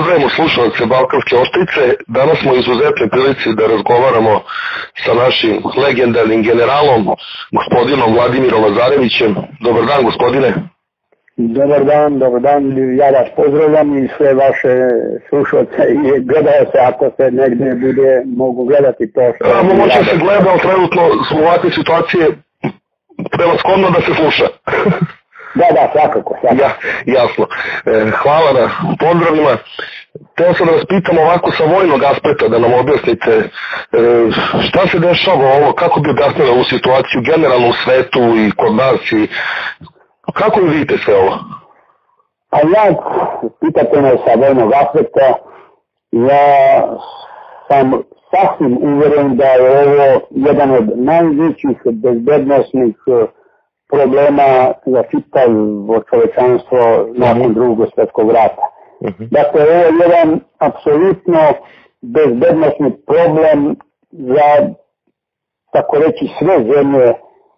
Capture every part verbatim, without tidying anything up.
pozdravimo slušalce Balkanske oštrice. Danas smo u izuzetnoj prilici da razgovaramo sa našim legendarnim generalom, gospodinom Vladimirom Lazarevićem. Dobar dan, gospodine. Dobar dan, dobar dan. Ja vas pozdravljam i sve vaše slušalce i gledalce, ako se negdje bude mogu gledati to što... A, moće se gleda, ali trenutno smo u ovakve situacije prevashodno da se sluša. Da, da, svakako, svakako. Ja, jasno. E, hvala na pozdravima. Teo sam da vas pitam ovako sa vojnog aspekta da nam objasnite e, šta se dešava ovo, kako bi objasnili ovu situaciju generalno u svetu i kod nas i kako vi vidite sve ovo? A ja, pitate me sa vojnog aspekta, ja sam sasvim uvjeren da je ovo jedan od najvećih bezbednosnih problema za čitavo čovječanstvo nakon drugog svjetskog rata. Uh-huh. Dakle, ovo je jedan apsolutno bezbednosni problem za, tako reći, sve zemlje e,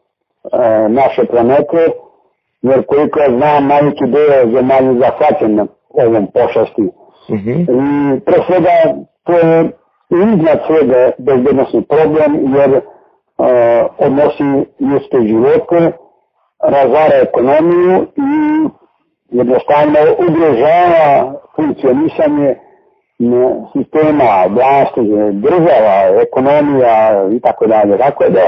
naše planete, jer koliko ja znam, najveći dio zemalja zahvaćen ovom pošasti. Uh-huh. I pre svega, to je iznad svega bezbednosni problem, jer e, odnosi ljudske živote, razara ekonomiju i jednostavno ugrožava funkcionisanje sistema, vlasti, država, ekonomija i tako dalje. Tako da,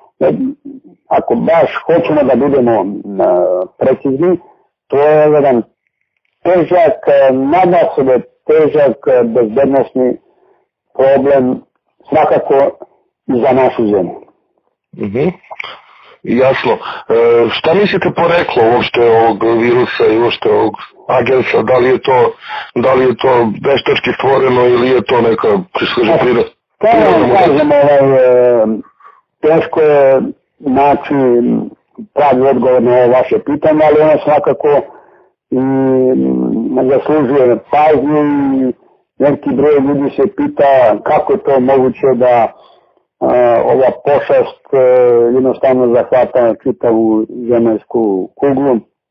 ako baš hoćemo da budemo precizni, to je jedan težak, nadasve težak bezbednosni problem svakako i za našu zemlju. Mhm. Jasno. E, šta mislite poreklo uopšte ovog virusa i uopšte ovog agensa? Da li je to, da li je to veštački stvoreno ili je to neka priroda? Kao kažem, ovaj, teško je naći pravi odgovor na ovo vaše pitanje, ali ono svakako i zaslužuje pažnju i neki broj ljudi se pita kako je to moguće da Uh, ova pošast uh, jednostavno zahvata čitavu zemaljsku kuglu.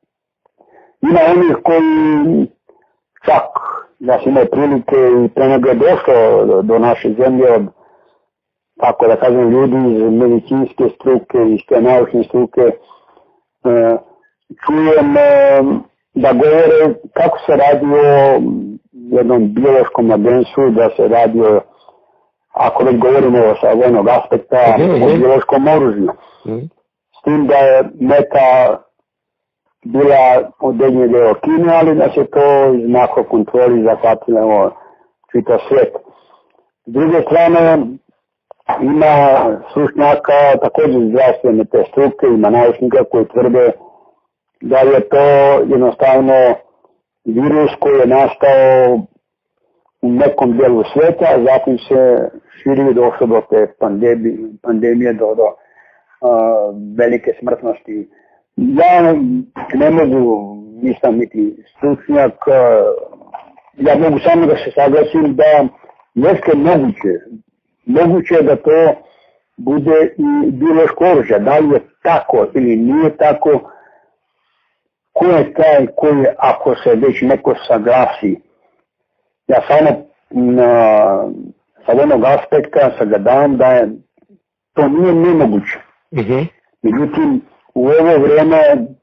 Ima onih koji čak da su imaju prilike i pre nego je došlo do, do naše zemlje od, tako da kažem, ljudi iz medicinske struke, iz te naučne struke, uh, čujem uh, da govore kako se radi o jednom biološkom agensu, da se radi o, ako već govorimo sa vojnog aspekta, mm-hmm. o biološkom oružju. Mm-hmm. S tim da je meta bila određeni deo Kine, ali da se to iz makrokontroli zahvatilo čitav svijet. S druge strane, ima stručnjaka također zdravstvene te struke, ima naučnika koji tvrde da je to jednostavno virus koji je nastao u nekom dijelu svijeta, a zatim se širi, došlo do te pandemije, pandemije do, do uh, velike smrtnosti. Ja ne mogu, nisam niti stručnjak, uh, ja mogu samo da se saglasim da jeste moguće, moguće da to bude i biološko oružje. Da li je tako ili nije tako, ko je taj koji, ako se već neko saglasi, ja samo na, sa jednog aspekta sagledam da je to nije nemoguće. Uh-huh. Međutim, u ovo vrijeme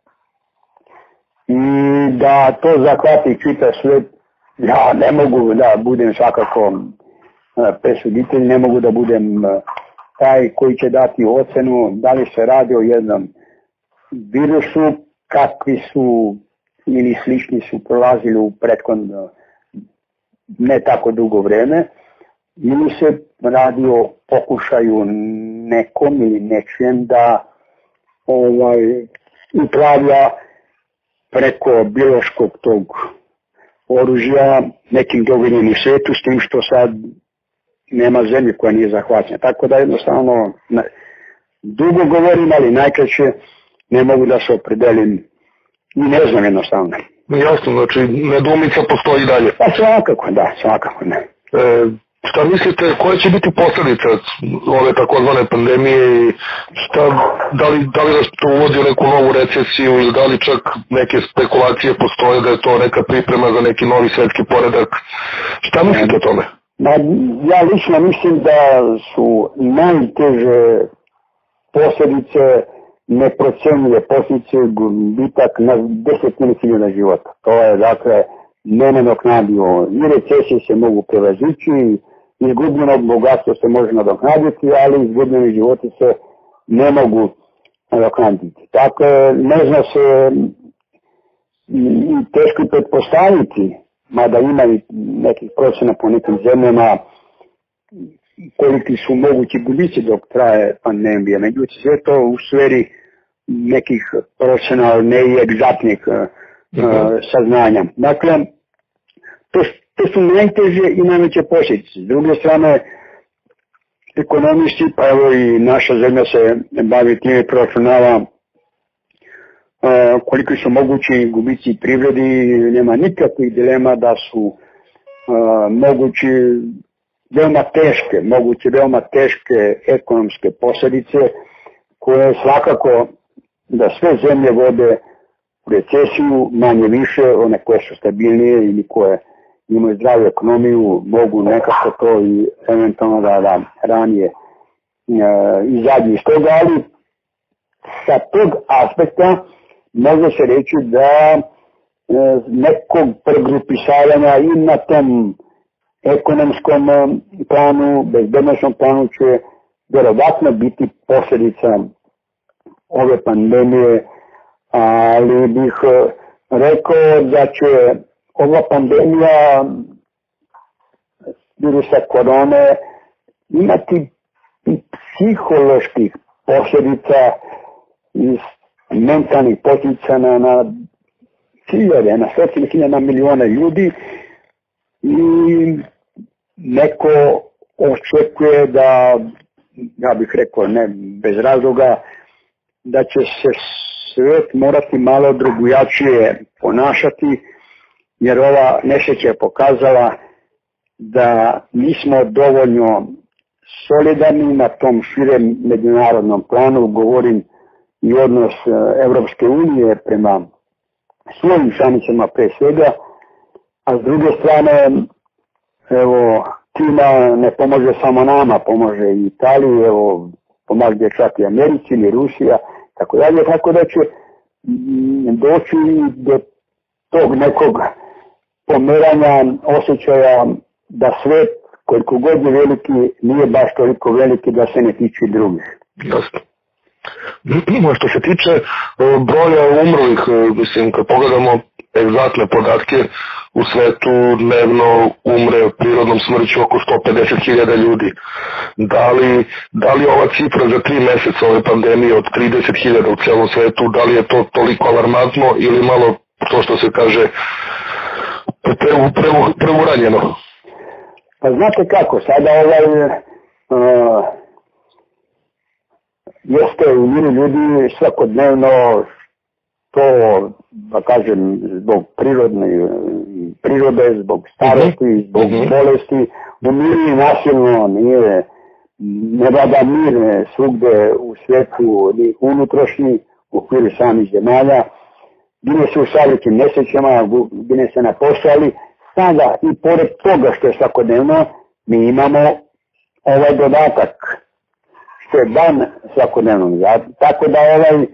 i da to zahvati čitav svijet, ja ne mogu da budem svakako presuditelj, ne mogu da budem taj koji će dati ocenu da li se radi o jednom virusu, kakvi su ili slični su prolazili u prethodno ne tako dugo vreme, ili se radi o pokušaju nekom ili nečijem da ovaj, upravlja preko biološkog tog oružja nekim događajem u svijetu, s tim što sad nema zemlje koja nije zahvaćena. Tako da jednostavno dugo govorim, ali najkraće ne mogu da se opredelim i ne znam jednostavno. Jasno, znači nedoumica postoji dalje. Pa svakako, da, svakako ne. E, šta mislite, koje će biti posljedice ove takozvane pandemije i šta, da li, da li nas to uvodi u neku novu recesiju ili da li čak neke spekulacije postoje da je to neka priprema za neki novi svetski poredak? Šta mislite o tome? Ja lično mislim da su najteže posljedice neprocenjive posljedice gubitak na desetine hiljada života. To je dakle nenadoknadivo. I recesije se mogu prevazići, izgubljeno bogatstvo se može nadoknaditi, ali izgubljeni životi se ne mogu nadoknaditi. Dakle, ne zna se i teško pretpostaviti, mada ima i nekih procena po nekim zemljama koliki su mogući gubici dok traje pandemija. Međutim, sve to u sferi nekih procena, ne i egzaktnih uh, saznanja. Dakle, to, to su najteže i najveće posljedice. S druge strane, ekonomisti, pa evo i naša zemlja se bavi time i proračunava uh, koliki su mogući gubici privredi, nema nikakvih dilema da su uh, mogući veoma teške, moguće veoma teške ekonomske posljedice koje svakako da sve zemlje vode u recesiju, manje više, one koje su stabilnije ili koje imaju zdravu ekonomiju, mogu nekako to i eventualno da, da ranije e, izađu iz toga, ali sa tog aspekta može se reći da e, nekog pregrupisavanja i na tom ekonomskom planu, bezbednosnom planu će vjerovatno biti posljedica ove pandemije, ali bih rekao da će ova pandemija virusa korone imati i psiholoških posljedica i mentalnih posljedica na, na hiljade, na stotine hiljada, na milione ljudi i neko očekuje da, ja bih rekao ne bez razloga, da će se svijet morati malo drugačije ponašati, jer ova nesreća je pokazala da nismo dovoljno solidarni na tom širem međunarodnom planu, govorim i odnos Evropske unije prema svojim članicama pre svega, a s druge strane, evo, Kina ne pomože samo nama, pomože i Italiji, evo, pomaže čak i Americi ili Rusija, tako dalje, tako da će doći do tog nekog pomeranja osjećaja da svet, koliko god je veliki, nije baš toliko veliki da se ne tiče drugih. Jasno. Što se tiče broja umrlih, mislim, kad pogledamo egzaktne podatke, u svetu dnevno umre prirodnom smrću oko sto pedeset hiljada ljudi. Da li, da li ova cifra za tri mjeseca ove pandemije od trideset hiljada u celom svetu, da li je to toliko alarmantno ili malo, to što se kaže, preuranjeno? Pa znate kako, sada ovaj uh, jeste u miru ljudi svakodnevno to, da kažem, zbog prirodne, prirode, zbog starosti, zbog mm-hmm. bolesti, umiri nasilno, nije, ne vlada mir svugde u svijetu, ni unutrašnji, u okviru samih zemalja, gine se u savršenim nesrećama, gine se na poslu, ali sada i pored toga što je svakodnevno, mi imamo ovaj dodatak, što je dan svakodnevno. Tako da ovaj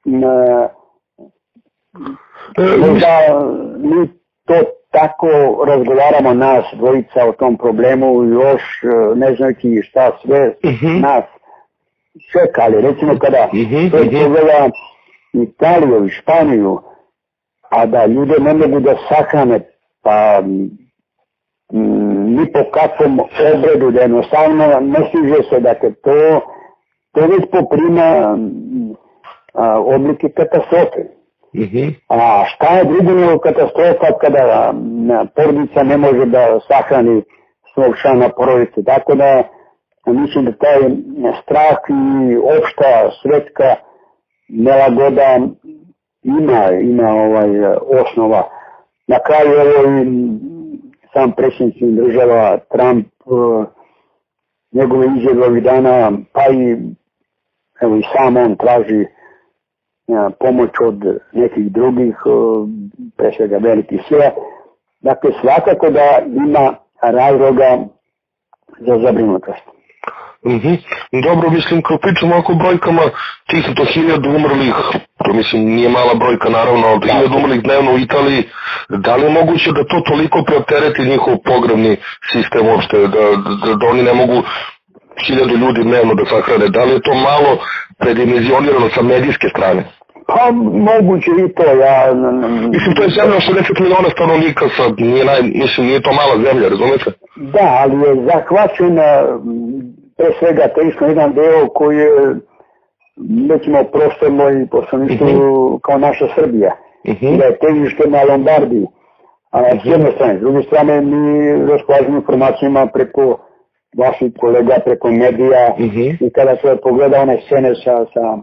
možda mi to tako razgovaramo nas dvojica o tom problemu još ne znajući šta sve uh-huh. nas čeka, ali recimo kada uh-huh. to pogleda Italiju i Španiju, a da ljude ne mogu da sahrane, pa m, ni po kakvom obredu, da jednostavno ne stiže se, dakle to, to već poprima a, oblike katastrofe. Mm-hmm. A šta je drugo nego katastrofa kada porodica ne može da sahrani svog člana porodice. Tako da mislim da taj strah i opšta svetska nelagoda ima, ima ovaj osnova. Na kraju evo i sam predsjednik država Trump uh, njegove izjave ovih dana, pa i, evo, i sam on traži uh, pomoć od nekih drugih, uh, pre svega velikih sila. Dakle, svakako da ima razloga za zabrinutost. Mm-hmm. Dobro, mislim, kao pričamo oko brojkama, tih to hiljadu umrlih, to mislim nije mala brojka naravno, ali hiljadu umrlih dnevno u Italiji, da li je moguće da to toliko preoptereti njihov pogrebni sistem uopšte, da, da, da oni ne mogu hiljadu ljudi dnevno da sahrane, da li je to malo predimenzionirano sa medijske strane? Pa moguće i to, ja... Mislim, to je zemlja šezdeset miliona stanovnika, sad, nije, naj, mislim, nije to mala zemlja, razumete? Da, ali je zahvaćena pre svega težišno jedan deo koji je, recimo, prostorno i poslovništvo uh-huh. kao naša Srbija. Uh-huh. Da je težište na Lombardiji. A uh-huh. s jedne strane, s druge strane, mi raspolažemo informacijama preko vaših kolega, preko medija uh-huh. i kada se pogleda one scene sa, sa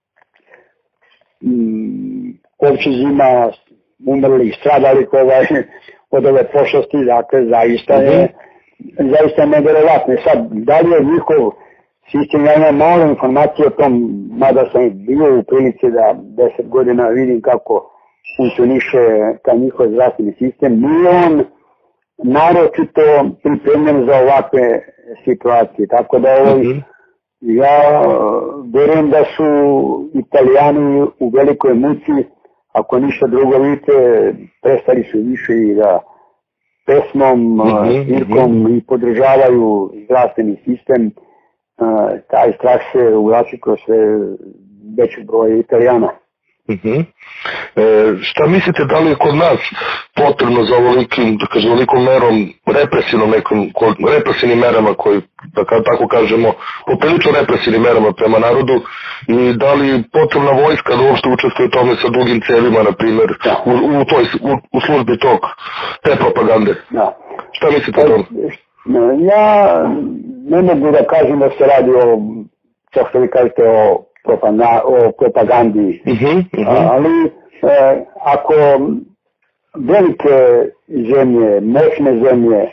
mm, kovčezima umrlih, stradalih ovaj, od ove pošasti, dakle, zaista je uh-huh. zaista nevjerovatno. Sad, da li je njihov sistem, ja imam malo informacije o tom, mada sam bio u prilici da deset godina vidim kako funkcioniše taj njihov zdravstveni sistem, nije on naročito pripremljen za ovakve situacije. Tako da ovaj, mm-hmm. ja vjerujem da su Italijani u velikoj muci, ako ništa drugo vidite, prestali su više i da pesmom, mm-hmm, svirkom mm-hmm. i podržavaju zdravstveni sistem. Uh, taj strah se uvlači kroz sve veći broj Italijana. Mm-hmm. E, šta mislite, da li je kod nas potrebno za ovolikim, da kažem, ovolikom merom, represivnom nekom, represivnim merama koji, da tako kažemo, poprilično represivnim merama prema narodu i da li potrebna vojska da uopšte učestvuje u tome sa dugim cevima, na primjer, da. u, u, toj, u, u službi tog, te propagande? Da. Šta mislite o tome? Ja ne mogu da kažem da se radi o, to što vi kažete, o o propagandi, uh-huh, uh-huh. ali e, ako velike zemlje, moćne zemlje e,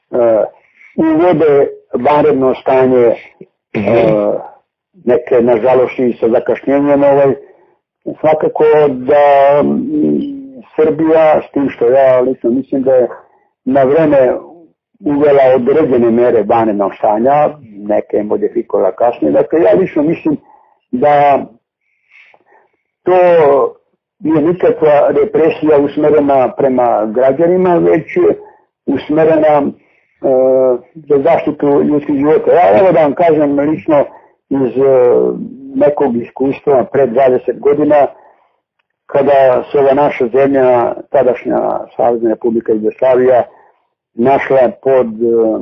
uvode vanredno stanje, uh-huh. e, neke nažalost i sa zakašnjenjem, ovaj, svakako da Srbija, s tim što ja lično mislim da je na vreme uvela određene mere vanrednog stanja, neke modifikovala kasnije, dakle ja lično mislim da to nije nikakva represija usmerena prema građanima, već usmerena e, za zaštitu ljudskih života. Ja evo da vam kažem lično iz e, nekog iskustva pred dvadeset godina, kada se ova naša zemlja, tadašnja Savezna Republika Jugoslavija, našla pod e,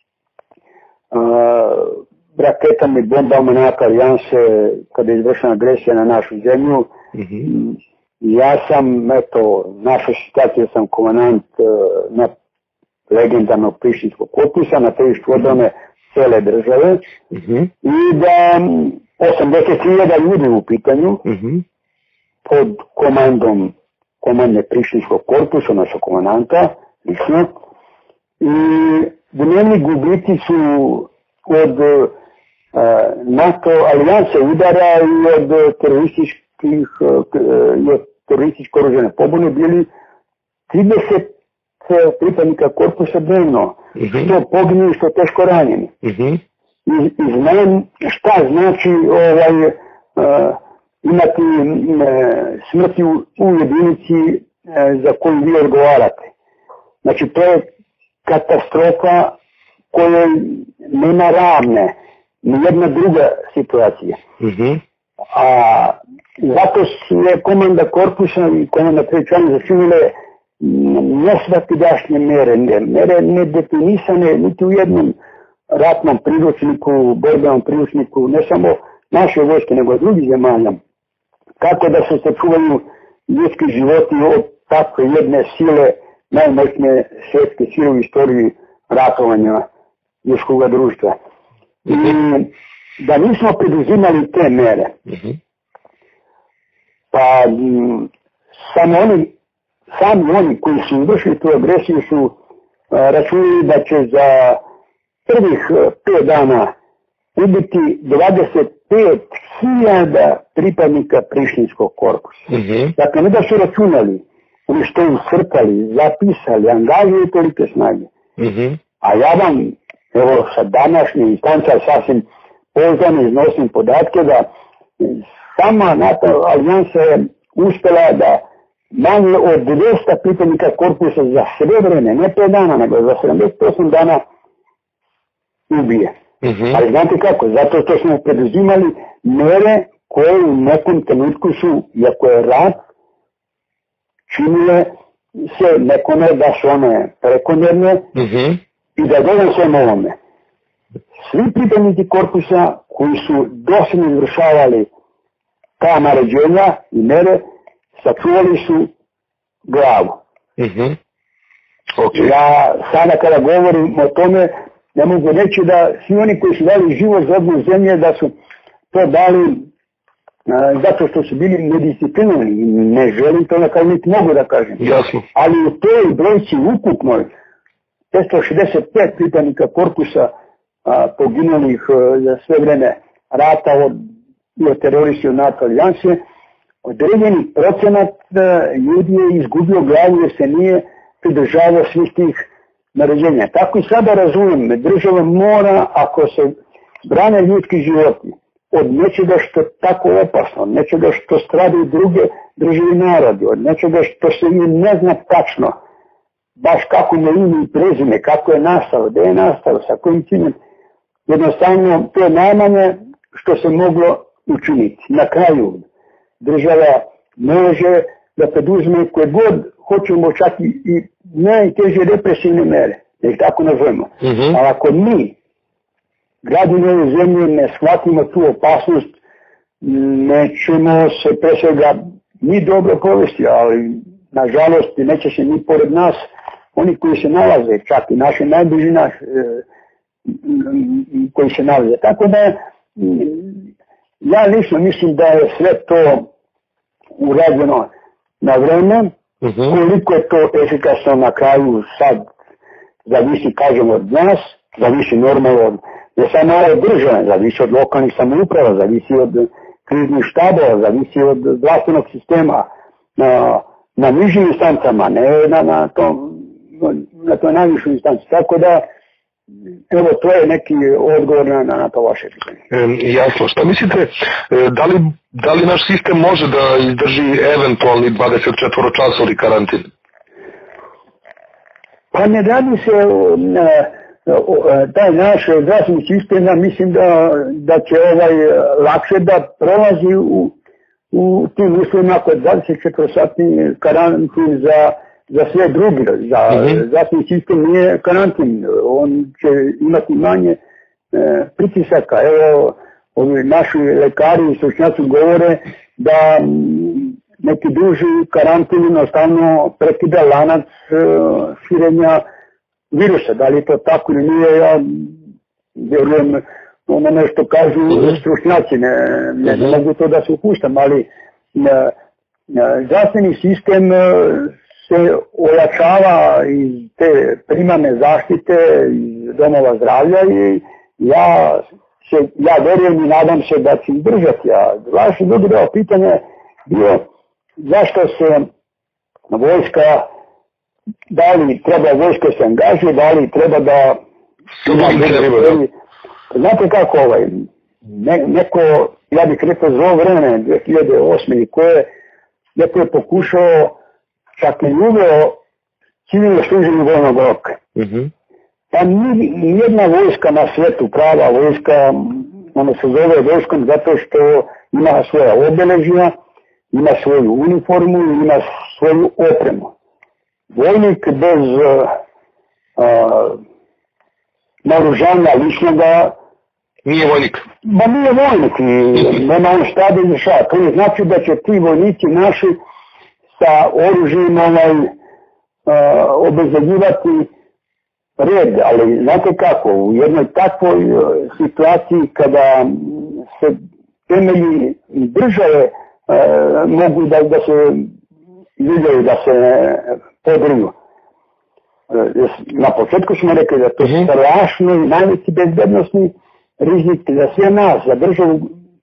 e, raketama i bombama NATO alijanse kada je izvršena agresija na našu zemlju. Mm-hmm. Ja sam, eto, našao situaciju, sam komandant uh, na legendarnog Prištinskog korpusa, na težištu odbrane cele države mm-hmm. i da osamdeset hiljada ljudi u pitanju mm-hmm. pod komandom komandne Prištinskog korpusa, odnosno komandanta, lično, i dnevni gubici su od NATO alijanse udara i od terorističkih i od terorističke oružane pobune bili trideset pripadnika korpusa dnevno, mm-hmm. što poginuli, što teško ranjeni. Mm-hmm. I, I znam šta znači ovaj, uh, imati uh, smrti u, u jedinici uh, za koju vi odgovarate. Znači to je katastrofa kojoj nema ravne, nijedna druga situacija. Mm-hmm. A zato je komanda korpusa i komanda trećana začinile nesvakidašnje mere, mere nedefinisane niti u jednom ratnom priručniku, borbenom priručniku, ne samo naše vojske, nego i drugih zemalja. Kako da se sačuvaju ljudski životi od takve jedne sile, najmoćnije svjetske sile u istoriji ratovanja ljudskog društva. I da nismo preduzimali te mere, mm-hmm. pa m, samo oni, sami oni koji su izvršili tu agresiju su a, računali da će za prvih pet dana ubiti dvadeset pet hiljada pripadnika Prištinskog korpusa. Mm-hmm. Dakle, ne da su računali, oni što ucrtali, zapisali, angažuju tolike snage. Mm-hmm. A ja vam, evo, sa današnje instanca sasvim pouzdano iznosim podatke da sama NATO alijansa je uspjela da manje od dvesta pripadnika korpusa za sve vreme, ne pet dana, nego za sedamdeset osam dana ubije. Mm-hmm. Ali znate kako? Zato što smo preduzimali mere koje u nekom trenutku su, iako je rat, činile se nekome da su one prekomjerne mm-hmm. i da dodam svem ovome. Svi pripadnici korpusa koji su dosljedno izvršavali ta naređenja i mere, sačuvali su glavu. Mm-hmm. Okay. Ja sada kada govorim o tome, ne mogu reći da svi oni koji su dali život za obnovu zemlje, da su to dali a, zato što su bili nedisciplinovani. Ne želim to na kraju niti mogu da kažem. Jasno. Ali u toj brojci ukupnoj petsto šezdeset pet pripadnika korpusa a, poginulih a, za sve vreme rata od, od teroristi od NATO alijanse, određeni procenat a, ljudi je izgubio glavu jer se nije pridržavao svih tih naređenja. Tako i sada razumijem, država mora, ako se brane ljudski životi od nečega što je tako opasno, od nečega što stradaju druge države narodi, od nečega što se i ne zna tačno, baš kako na ime i prezime, kako je nastalo, gde je nastalo, sa kojim ciljem, jednostavno to je najmanje što se moglo učiniti. Na kraju država može da preduzme koje god hoćemo čak i, i najteže represivne mere, da ih tako nazovemo. Mm-hmm. Ali ako mi, građani ove zemlje, ne shvatimo tu opasnost, nećemo se pre svega ni dobro provesti, ali nažalost neće se ni pored nas, oni koji se nalaze, čak i naši najbliži naš, koji se nalaze. Tako da ja lično mislim da je sve to urađeno na vreme. Mm-hmm. Koliko je to efikasno na kraju sad zavisi, kažemo, od nas, zavisi normalno od ne samo od države, zavisi od lokalnih samouprava, zavisi od kriznih štabova, zavisi od zdravstvenog sistema na, na nižim instancama, ne na, na, to, na toj najvišoj instanci. Tako da, evo, to je neki odgovor na, na to vaše pitanje. E, jasno. Šta mislite, da li, da li naš sistem može da izdrži eventualni dvadeset četvoro časovni karantin? Pa ne radi se o, o, taj naš zdravstveni sistem, ja mislim da, da će ovaj lakše da prolazi u, u tim uslovima ako je dvadeset četiri satni karantin za za sve drugi, za mm-hmm. zdravstveni sistem nije karantin, on će imati manje e, pritisaka. Evo, ovi naši lekari i stručnjaci govore da m, neki duži karantin jednostavno prekida lanac e, širenja virusa. Da li je to tako ili nije, ja vjerujem ono što kažu mm-hmm. stručnjaci, ne, ne, ne mogu to da se upuštam, ali ne, ne, zdravstveni sistem e, se ojačava iz te primarne zaštite, iz domova zdravlja i ja, se, ja verujem i nadam se da će izdržati. A vaše drugo deo pitanje bio zašto se vojska, da li treba vojska se angažuje, da li treba da... Znate kako ovaj, ne, neko, ja bih rekao za ovo vreme, dve hiljade osme koje neko je pokušao čak i uveo civilno služenje vojnog roka. Mm-hmm. Pa nijedna vojska na svijetu, prava vojska, ona se zove vojskom zato što ima svoja obeležja, ima svoju uniformu, ima svoju opremu. Vojnik bez uh, uh, naoružanja ličnoga nije vojnik. Ba nije vojnik i nema on šta da izvršava. To ne znači da će ti vojnici naši sa oružjem ovaj, uh, obezbedjivati red, ali znate kako, u jednoj takvoj uh, situaciji kada se temelji države uh, mogu da, da se ljudaju, da se podruju. Uh, na početku smo rekli da to je strašno i najveći bezbednostni rizik za sve nas, za državu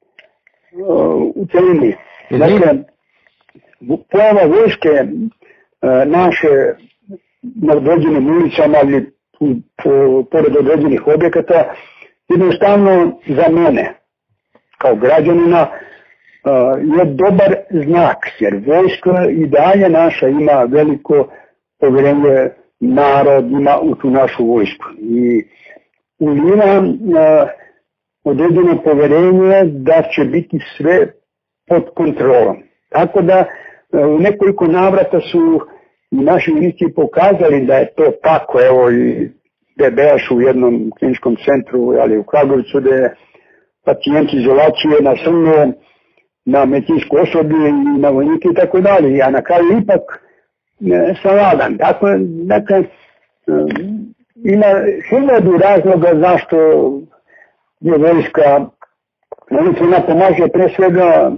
u celini. Dakle, pojava vojske naše na određenim ulicama ili pored određenih objekata jednostavno za mene kao građanina je dobar znak, jer vojska i dalje naša ima veliko povjerenje, narod ima u tu našu vojsku i uliva određeno povjerenje da će biti sve pod kontrolom. Tako da u nekoliko navrata su i naši ministri pokazali da je to tako, evo i Bebejaš u jednom kliničkom centru, ali u Kragovicu, da je pacijent izolacije nasrnuo na medicinsku osoblje i na vojnike i tako dalje, a na kraju ipak savladan. Dakle, dakle, ima hiljadu razloga zašto je vojska, ona pomaže pre svega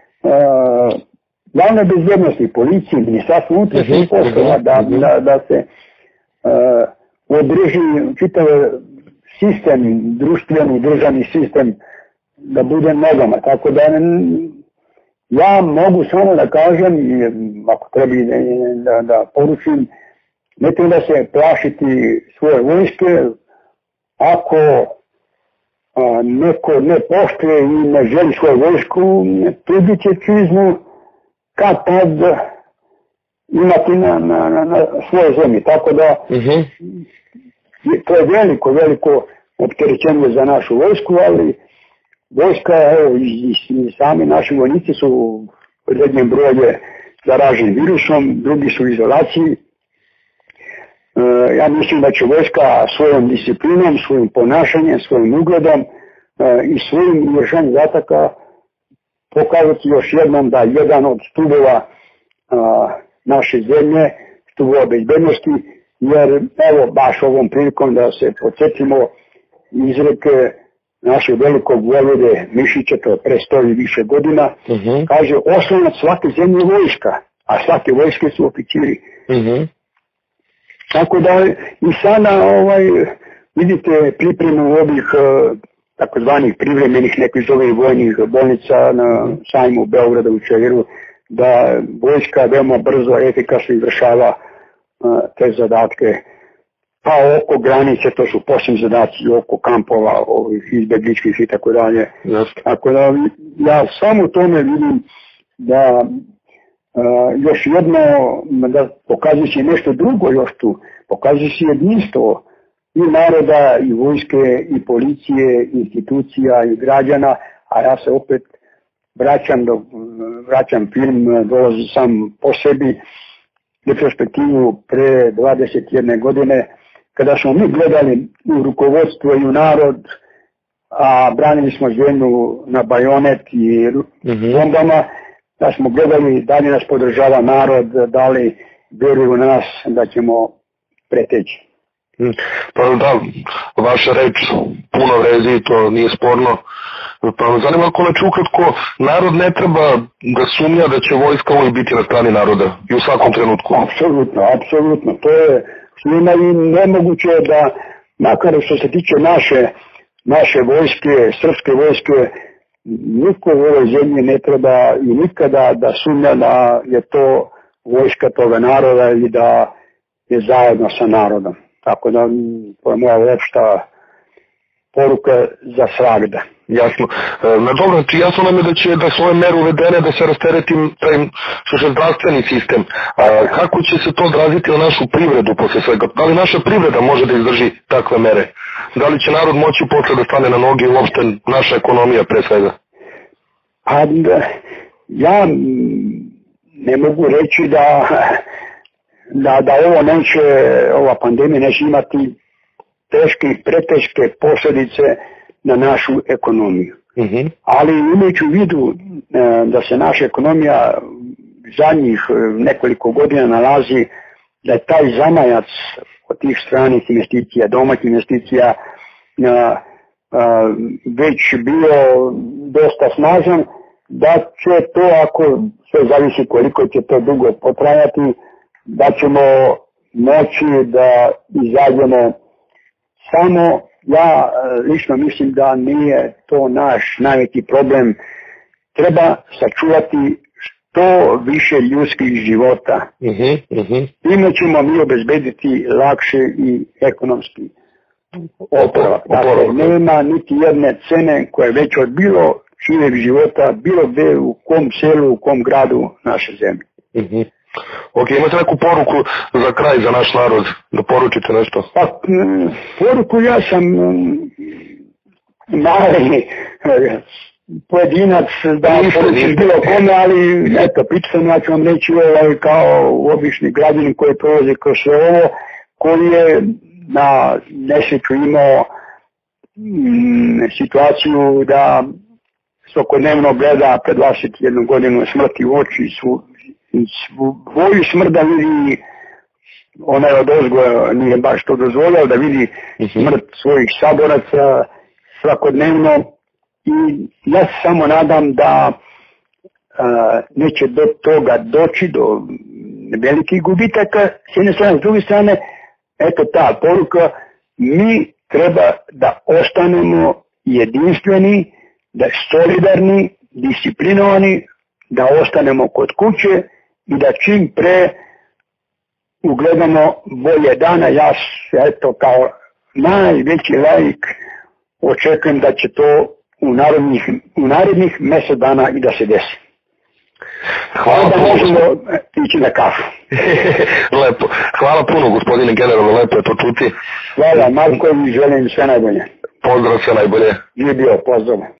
glavne bezbednosti, policiji, ministarstvu unutrašnjih poslova, da, da, da se održi čitav sistem, društveni, državni sistem, da bude nogama. Tako da ja mogu samo da kažem, ako treba da, da poručim, ne treba se plašiti svoje vojske, ako a, neko ne poštuje i ne želi svoju vojsku, trudit će čizmu kad tad imati na, na, na, na svoje zemlji. Tako da uh-huh. to je veliko, veliko opterećenje za našu vojsku, ali vojska, evo, i, i sami naši vojnici su u rednjem broju zaraženi virusom, drugi su u izolaciji. E, ja mislim da će vojska svojom disciplinom, svojim ponašanjem, svojim ugledom e, i svojim izvršenjem zataka pokazati još jednom da jedan od stubova a, naše zemlje, stubova bezbednosti, jer evo baš ovom prilikom da se podsjetimo izreke našeg velikog vojvode Mišića, to pre sto i više godina, uh-huh. kaže oslonac svake zemlje je vojska, a svake vojske su oficiri. Uh-huh. Tako da i sada ovaj, vidite pripremu ovih takozvanih privremenih nekih zove vojnih bolnica na sajmu Beograda u Čeliru, da vojska veoma brzo, efikasno izvršava uh, te zadatke. Pa oko granice, to su posebni zadaci, oko kampova, ovih izbjegličkih i tako dalje. Tako da ja samo tome vidim da uh, još jedno, da pokazujući nešto drugo još tu, pokazujući jedinstvo i naroda, i vojske, i policije, institucija, i građana, a ja se opet vraćam, do, vraćam film, dolazi sam po sebi, retrospektivu pre dvadeset jedne godine, kada smo mi gledali u rukovodstvo i u narod, a branili smo zemlju na bajonet i bombama, da smo gledali da li nas podržava narod, da li vjeruju u nas da ćemo preteći. Pa da, vaša reč puno vredi, to nije sporno. Pa me zanima ako neću ukratko, narod ne treba da sumnja da će vojska uvijek biti na strani naroda i u svakom trenutku. Apsolutno, apsolutno. To je svima i nemoguće da, makar što se tiče naše, naše vojske, srpske vojske, niko u ovoj zemlji ne treba i nikada da sumnja da je to vojska toga naroda i da je zajedno sa narodom. Tako da, to je moja lepša poruka za svagda. Jasno. Na dobro, znači jasno nam je da će da su ove mere uvedene, da se rastereti taj zdravstveni sistem. A kako će se to odraziti na našu privredu posle svega? Da li naša privreda može da izdrži takve mere? Da li će narod moći posle da stane na noge i uopšte naša ekonomija pre svega? Pa ja ne mogu reći da Da, da ovo neće, ova pandemija neće imati teške i preteške posljedice na našu ekonomiju. Uh-huh. Ali imajući u vidu e, da se naša ekonomija zadnjih nekoliko godina nalazi, da je taj zamajac od tih stranih investicija, domaćih investicija a, a, već bio dosta snažan, da će to, ako sve zavisi koliko će to dugo potrajati, da ćemo moći da izađemo. Samo ja lično mislim da nije to naš najveći problem. Treba sačuvati što više ljudskih života. Uh-huh, uh-huh. Time ćemo mi obezbediti lakše i ekonomski oporavak. Dakle, nema niti jedne cene koja je već od bilo čijeg života, bilo gde, u kom selu, u kom gradu naše zemlje. Uh-huh. Ok, imate neku poruku za kraj, za naš narod, da poručite nešto? Pa, m, poruku ja sam mali pojedinac da poručim bilo kome, ali eto, pitam, ja ću vam reći ovaj, kao obični građanin koji prolazi kroz sve ovo, koji je na nesreću imao m, situaciju da svakodnevno gleda pred dvadeset jednu godinu smrti u oči i svu, svoju smrt da vidi, onaj od ozgo nije baš to dozvolio, da vidi smrt svojih saboraca svakodnevno, i ja se samo nadam da a, neće do toga doći, do velikih gubitaka s jedne strane, s druge strane, eto ta poruka, mi treba da ostanemo jedinstveni, da solidarni, disciplinovani, da ostanemo kod kuće i da čim pre ugledamo bolje dana. Ja eto kao najveći laik očekujem da će to u narednih, u narednih mjesec dana i da se desi. Hvala da puno. možemo ići na kafu. Lepo. Hvala puno, gospodine generale, lepo je to čuti. Hvala Marko i želim sve najbolje. Pozdrav, sve najbolje. Nije bio, pozdrav.